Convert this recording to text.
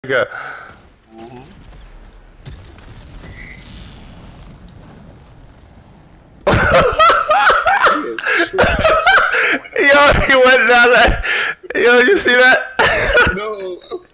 go. Yo, he went down there. Yo, you see that? No.